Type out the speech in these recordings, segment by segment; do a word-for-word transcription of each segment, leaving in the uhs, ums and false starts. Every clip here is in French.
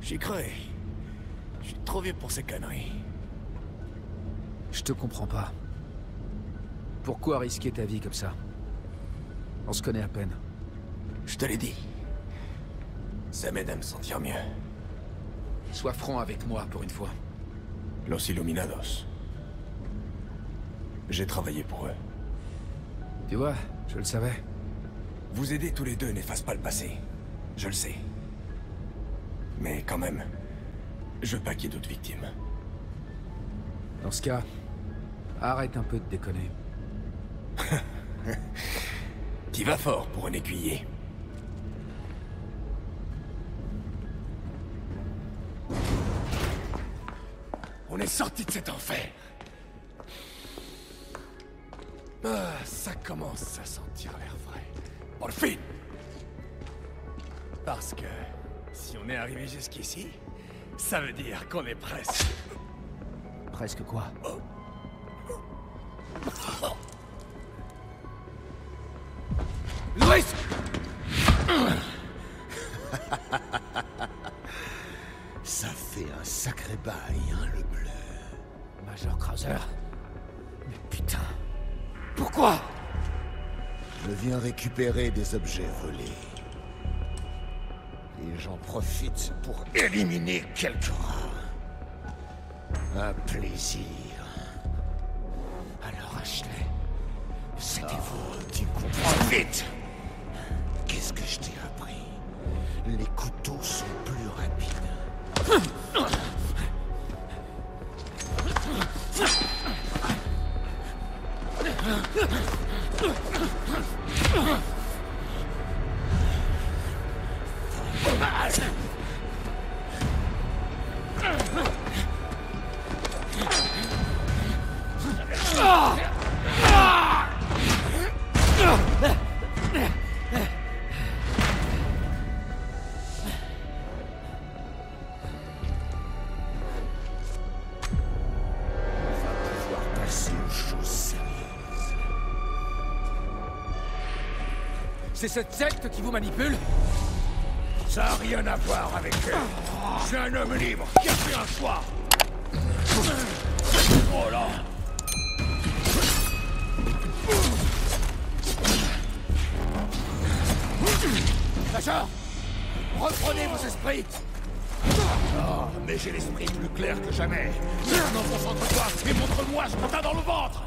J'y crois. Je suis trop vieux pour ces conneries. Je te comprends pas. Pourquoi risquer ta vie comme ça? On se connaît à peine. Je te l'ai dit. Ça m'aide à me sentir mieux. Sois franc avec moi pour une fois. Los Illuminados. J'ai travaillé pour eux. Tu vois, je le savais. Vous aider tous les deux n'efface pas le passé. Je le sais. Mais quand même, je veux pas qu'il y ait d'autres victimes. Dans ce cas, arrête un peu de déconner. T'y vas fort pour un écuyer. On est sorti de cet enfer. Ah, ça commence à sentir l'air frais. Pour le film. Parce que si on est arrivé jusqu'ici, ça veut dire qu'on est presque. Presque quoi? Oh. Louis! Ça fait un sacré bail, hein, le bleu. Major Krauser? Mais putain... Pourquoi? Je viens récupérer des objets volés. Et j'en profite pour éliminer quelques rats. Un plaisir. Alors Ashley... C'était vous, tu comprends vite. Qu'est-ce que je t'ai appris? Les couteaux sont plus rapides. C'est cette secte qui vous manipule? Ça n'a rien à voir avec elle. Je suis un homme libre qui a fait un choix. Oh là! Major! Reprenez vos esprits! Oh, mais j'ai l'esprit plus clair que jamais. Maintenant, concentre-toi et montre-moi ce que t'as dans le ventre!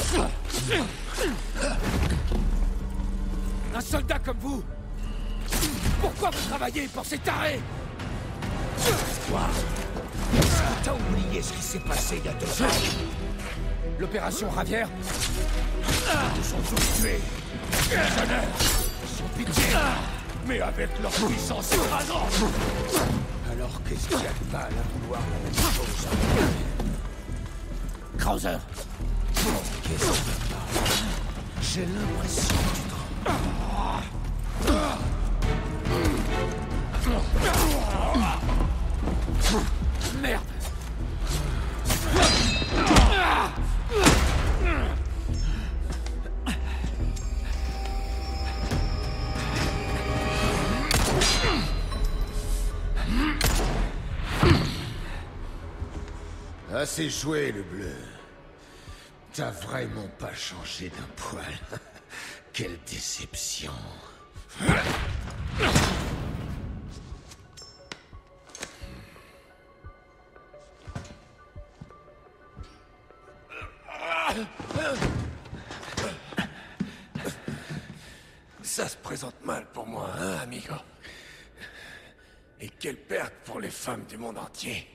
Un soldat comme vous! Pourquoi vous travaillez pour ces tarés? Quoi? Est-ce que t'as oublié ce qui s'est passé il y a deux ans? L'opération Ravière? Ils sont tous tués. Prisionnaires, sans pitié, mais avec leur puissance écrasante. Alors qu'est-ce qu'il y a de mal à vouloir la même chose? Krauser! Qu'est-ce que ça parle? J'ai l'impression que tu Merde! Assez joué, le bleu. T'as vraiment pas changé d'un poil. Quelle déception. Ça se présente mal pour moi, hein, amigo? Et quelle perte pour les femmes du monde entier.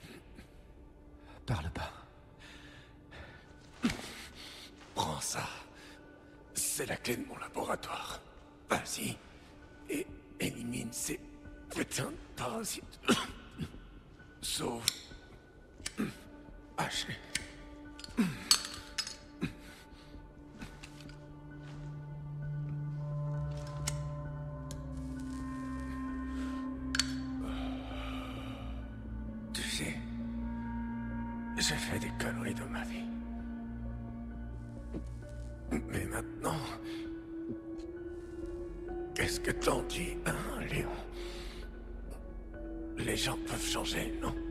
Parle pas. Prends ça. C'est la clé de mon laboratoire. Vas-y. Et élimine ces putains de parasites. Sauve Ashley. Tu sais, j'ai fait des conneries dans ma vie. Mais maintenant... Qu'est-ce que t'en dis, hein, Léon? Les gens peuvent changer, non?